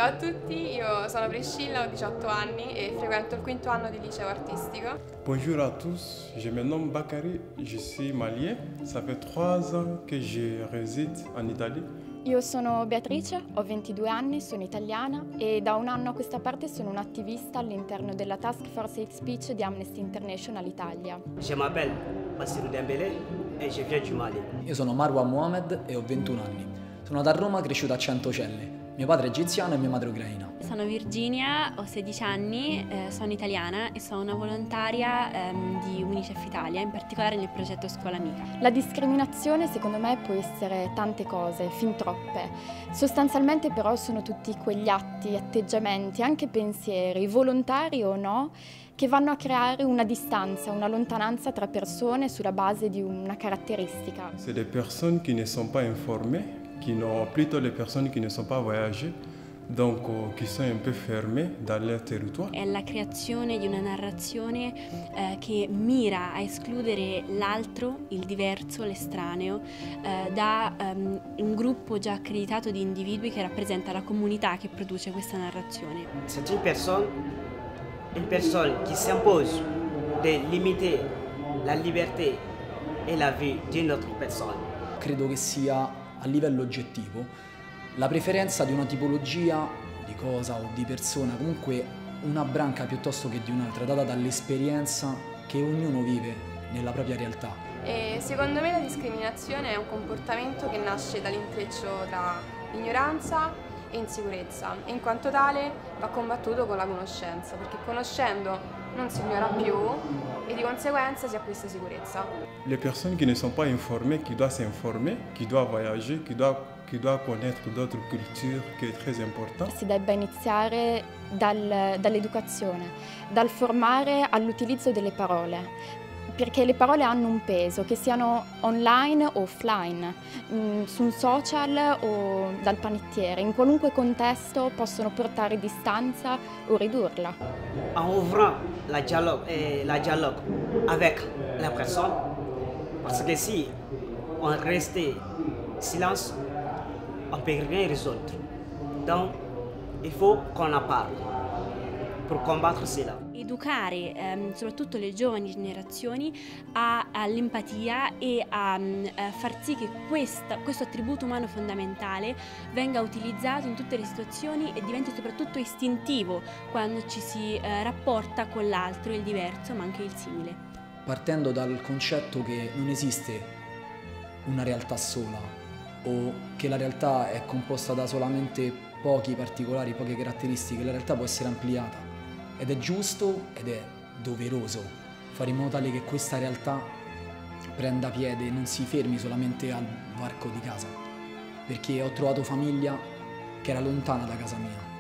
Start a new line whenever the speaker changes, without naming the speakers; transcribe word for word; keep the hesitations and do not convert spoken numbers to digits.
Ciao a tutti, io sono Priscilla, ho diciotto anni e frequento il quinto anno di liceo artistico.
Bonjour à tous, je me nomme Bakary, je suis malien. Ça fait trois ans que je réside en Italie.
Io sono Beatrice, ho ventidue anni, sono italiana e da un anno a questa parte sono un'attivista all'interno della Task Force Hate Speech di Amnesty International Italia.
Je m'appelle Bassirou Dembélé e je viens du Mali.
Io sono Marwa Mohamed e ho ventuno anni. Sono da Roma, cresciuta a Centocelle. Mio padre è egiziano e mia madre ucraina.
Sono Virginia, ho sedici anni, eh, sono italiana e sono una volontaria ehm, di Unicef Italia, in particolare nel progetto Scuola Amica.
La discriminazione secondo me può essere tante cose, fin troppe. Sostanzialmente però sono tutti quegli atti, atteggiamenti, anche pensieri, volontari o no, che vanno a creare una distanza, una lontananza tra persone sulla base di una caratteristica.
C'est des personnes qui ne sont pas informées, qui n'ont plutôt les personnes qui ne sont pas voyagées, donc euh, qui sont un peu fermées dans leur territoire.
È la creazione di una narrazione eh, che mira a escludere l'altro, il diverso, l'estraneo, eh, da um, un gruppo già accreditato di individui che rappresenta la comunità che produce questa narrazione.
C'est une personne, une personne qui s'impose de limiter la liberté e la vie d'une autre personne.
Credo che sia a livello oggettivo la preferenza di una tipologia di cosa o di persona, comunque una branca piuttosto che di un'altra, data dall'esperienza che ognuno vive nella propria realtà.
E secondo me la discriminazione è un comportamento che nasce dall'intreccio tra ignoranza e insicurezza e in quanto tale va combattuto con la conoscenza, perché conoscendo non si ignora più e di conseguenza si acquista sicurezza.
Les personnes qui ne sont pas informées, qui doivent s'informer, qui doivent voyager, qui doivent, qui doivent connaître d'autres cultures, qui est très important.
Si debba iniziare dal, dall'educazione, dal formare all'utilizzo delle parole, perché le parole hanno un peso, che siano online o offline, mh, su un social o dal panettiere, in qualunque contesto possono portare distanza o ridurla.
En ouvrant la dialogue, eh, la dialogue avec la personne, parce que si on restait silence, on ne peut rien résoudre. Donc, il faut qu'on en parle pour combattre cela.
Educare ehm, soprattutto le giovani generazioni all'empatia e a, a far sì che questa, questo attributo umano fondamentale venga utilizzato in tutte le situazioni e diventi soprattutto istintivo quando ci si eh, rapporta con l'altro, il diverso ma anche il simile.
Partendo dal concetto che non esiste una realtà sola o che la realtà è composta da solamente pochi particolari, poche caratteristiche, la realtà può essere ampliata. Ed è giusto ed è doveroso fare in modo tale che questa realtà prenda piede e non si fermi solamente al varco di casa, perché ho trovato famiglia che era lontana da casa mia.